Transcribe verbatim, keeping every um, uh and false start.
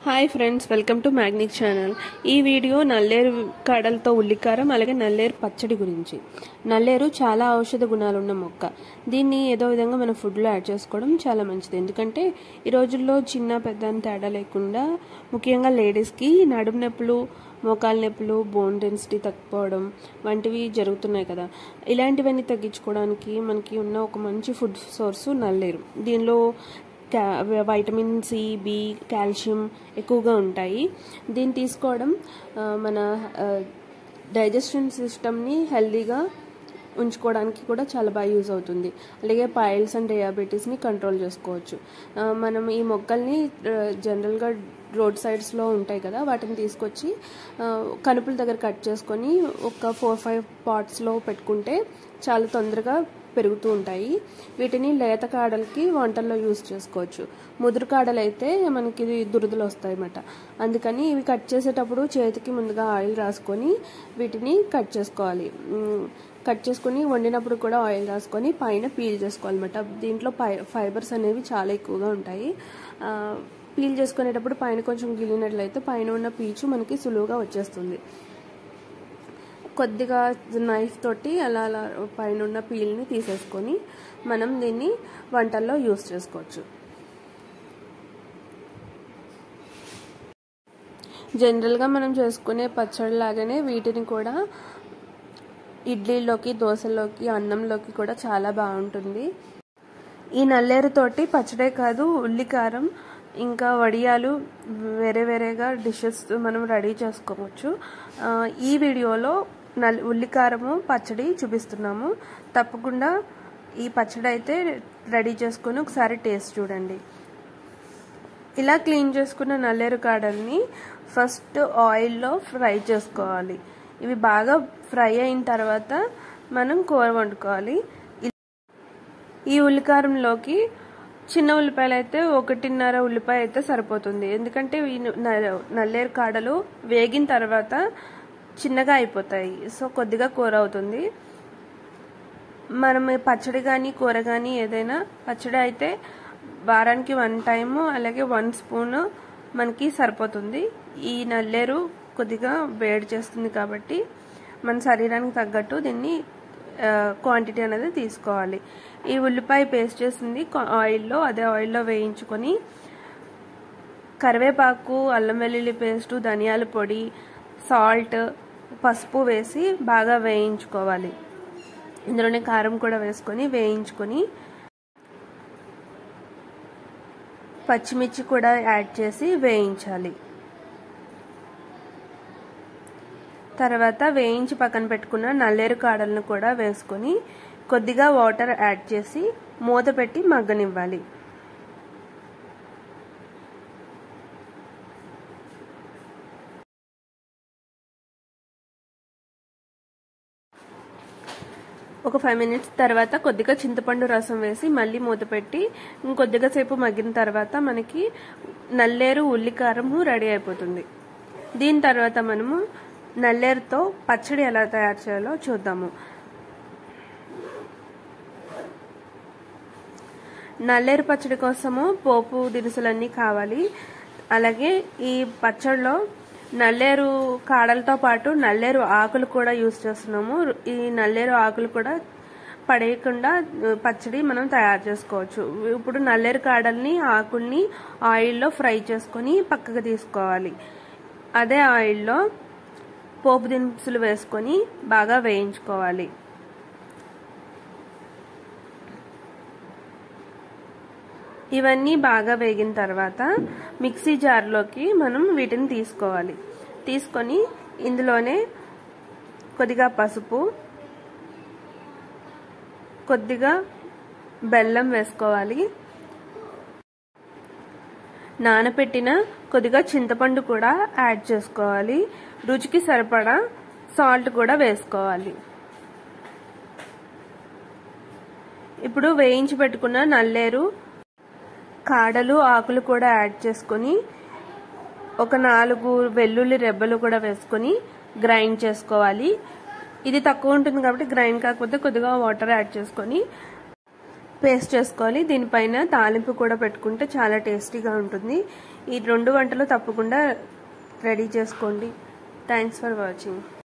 Hi friends, welcome to మ్యాగ్నిక్ channel. ఈ video నల్లేరు కాడలతో ఉల్లికారం అలాగే నల్లేరు పచ్చడి గురించి. నల్లేరు చాలా ఔషధ గుణాలు ఉన్న మొక్క. దీన్ని ఏదో విధంగా మన ఫుడ్లో యాడ్ చేసుకోవడం చాలా మంచిది. ఎందుకంటే ఈ రోజుల్లో చిన్న పెద్ద తేడా లేకుండా ముఖ్యంగా లేడీస్కి నడుము నొప్పులు, మోకాలు నొప్పులు, బోన్ డెన్సిటీ తగ్గిపోవడం వంటివి జరుగుతున్నాయి కదా. ఇలాంటివన్నీ తగ్గించుకోవడానికి మనకి ఉన్న ఒక మంచి ఫుడ్ సోర్సు నల్లేరు. దీనిలో వైటమిన్ సి, బి, కాల్షియం ఎక్కువగా ఉంటాయి. దీన్ని తీసుకోవడం మన డైజెషన్ సిస్టమ్ని హెల్దీగా ఉంచుకోవడానికి కూడా చాలా బాగా యూజ్ అవుతుంది. అలాగే పైల్స్ అండ్ డయాబెటీస్ని కంట్రోల్ చేసుకోవచ్చు. మనం ఈ మొక్కల్ని జనరల్గా రోడ్ సైడ్స్లో ఉంటాయి కదా, వాటిని తీసుకొచ్చి కనుపుల దగ్గర కట్ చేసుకొని ఒక ఫోర్ ఫైవ్ పాట్స్లో పెట్టుకుంటే చాలా తొందరగా పెరుగుతూ ఉంటాయి. వీటిని లేత కాడలకి వంటల్లో యూజ్ చేసుకోవచ్చు. ముదురు కాడలు అయితే మనకి దురదలు వస్తాయి అన్నమాట. అందుకని ఇవి కట్ చేసేటప్పుడు చేతికి ముందుగా ఆయిల్ రాసుకొని వీటిని కట్ చేసుకోవాలి. కట్ చేసుకొని వండినప్పుడు కూడా ఆయిల్ రాసుకొని పైన పీల్ చేసుకోవాలన్నమాట. దీంట్లో ఫైబర్స్ అనేవి చాలా ఎక్కువగా ఉంటాయి. పీల్ చేసుకునేటప్పుడు పైన కొంచెం గిల్లినట్లయితే పైన ఉన్న పీచు మనకి సులువుగా వచ్చేస్తుంది. కొద్దిగా నైఫ్ తోటి అలా అలా పైన ఉన్న పీల్ని తీసేసుకొని మనం దీన్ని వంటల్లో యూస్ చేసుకోవచ్చు. జనరల్గా మనం చేసుకునే పచ్చడి లాగానే వీటిని కూడా ఇడ్లీలోకి, దోశలోకి, అన్నంలోకి కూడా చాలా బాగుంటుంది. ఈ నల్లేరుతోటి పచ్చడే కాదు, ఉల్లికారం ఇంకా వడియాలు వేరే వేరేగా డిషెస్ మనం రెడీ చేసుకోవచ్చు. ఈ వీడియోలో నల్ ఉల్లికారము పచ్చడి చూపిస్తున్నాము. తప్పకుండా ఈ పచ్చడి అయితే రెడీ చేసుకొని ఒకసారి టేస్ట్ చూడండి. ఇలా క్లీన్ చేసుకున్న నల్లేరు కాడల్ని ఫస్ట్ ఆయిల్లో ఫ్రై చేసుకోవాలి. ఇవి బాగా ఫ్రై అయిన తర్వాత మనం కూర వండుకోవాలి. ఈ ఉల్లికారంలోకి చిన్న ఉల్లిపాయలు అయితే ఒకటిన్నర ఉల్లిపాయ అయితే సరిపోతుంది. ఎందుకంటే ఈ నల్లేరు కాడలు వేగిన తర్వాత చిన్నగా అయిపోతాయి. సో కొద్దిగా కూర అవుతుంది. మనం పచ్చడి కానీ కూర కానీ ఏదైనా పచ్చడి అయితే వారానికి వన్ టైము అలాగే వన్ స్పూన్ మనకి సరిపోతుంది. ఈ నల్లేరు కొద్దిగా వేడి చేస్తుంది కాబట్టి మన శరీరానికి తగ్గట్టు దీన్ని క్వాంటిటీ అనేది తీసుకోవాలి. ఈ ఉల్లిపాయ పేస్ట్ చేసింది ఆయిల్లో అదే ఆయిల్లో వేయించుకొని కరివేపాకు, అల్లం వెల్లుల్లి పేస్టు, ధనియాల పొడి, సాల్ట్, పసుపు వేసి బాగా వేయించుకోవాలి. ఇందులోనే కారం కూడా వేసుకొని వేయించుకొని పచ్చిమిర్చి కూడా యాడ్ చేసి వేయించాలి. తర్వాత వేయించి పక్కన పెట్టుకున్న నల్లేరు కాడలను కూడా వేసుకొని కొద్దిగా వాటర్ యాడ్ చేసి మూత పెట్టి మగ్గనివ్వాలి. ఒక ఫైవ్ మినిట్స్ తర్వాత కొద్దిగా చింతపండు రసం వేసి మళ్ళీ మూత పెట్టి ఇంకొద్దిగా సేపు మగ్గిన తర్వాత మనకి నల్లేరు ఉల్లికారము రెడీ అయిపోతుంది. దీని తర్వాత మనము నల్లేరుతో పచ్చడి ఎలా తయారు చేయాలో చూద్దాము. నల్లేరు పచ్చడి కోసము పోపు దినుసులన్నీ కావాలి. అలాగే ఈ పచ్చడిలో నల్లేరు కాడలతో పాటు నల్లేరు ఆకులు కూడా యూజ్ చేస్తున్నాము. ఈ నల్లేరు ఆకులు కూడా పడేయకుండా పచ్చడి మనం తయారు చేసుకోవచ్చు. ఇప్పుడు నల్లేరు కాడల్ని, ఆకుల్ని ఆయిల్లో ఫ్రై చేసుకొని పక్కకు తీసుకోవాలి. అదే ఆయిల్లో పోపు దినుసులు వేసుకొని బాగా వేయించుకోవాలి. ఇవన్నీ బాగా వేగిన తర్వాత మిక్సీ జార్లోకి మనం వీటిని తీసుకోవాలి. తీసుకొని ఇందులోనే కొద్దిగా పసుపు, కొద్దిగా బెల్లం వేసుకోవాలి. నానబెట్టిన కొద్దిగా చింతపండు కూడా యాడ్ చేసుకోవాలి. రుచికి సరిపడా సాల్ట్ కూడా వేసుకోవాలి. ఇప్పుడు వేయించి పెట్టుకున్న నల్లేరు కాడలు, ఆకులు కూడా యాడ్ చేసుకొని ఒక నాలుగు వెల్లుల్లి రెబ్బలు కూడా వేసుకొని గ్రైండ్ చేసుకోవాలి. ఇది తక్కువ ఉంటుంది కాబట్టి గ్రైండ్ కాకపోతే కొద్దిగా వాటర్ యాడ్ చేసుకొని పేస్ట్ చేసుకోవాలి. దీనిపైన తాలింపు కూడా పెట్టుకుంటే చాలా టేస్టీగా ఉంటుంది. ఈ రెండు వంటలు తప్పకుండా రెడీ చేసుకోండి. Thanks for watching.